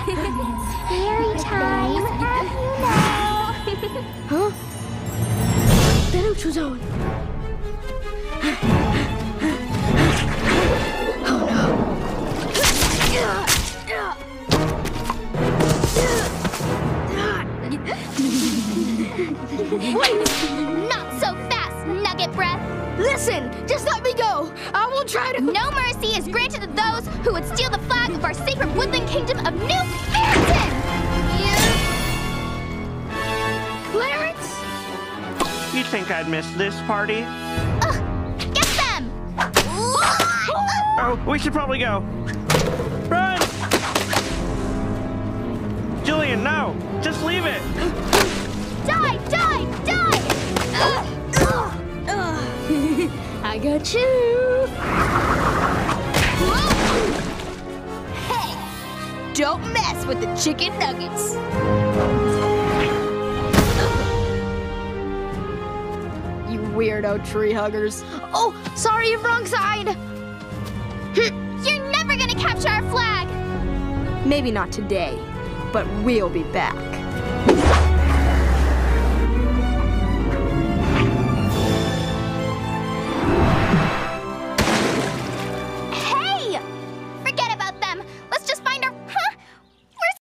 Scary time, as you know. Huh? 때려주자원. Oh no. Not so fast, Nugget Breath. Listen, just let me go. I will try to. No mercy is granted to those who would steal the flag of our sacred woodland kingdom of New Ferriton. Clarence? You think I'd miss this party? Get them! Oh, we should probably go. Run! Julian, no! Just leave it! Die! Die! Die! I got you. Hey! Don't mess with the chicken nuggets. You weirdo tree huggers. Oh, sorry, wrong side. You're never gonna capture our flag! Maybe not today, but we'll be back.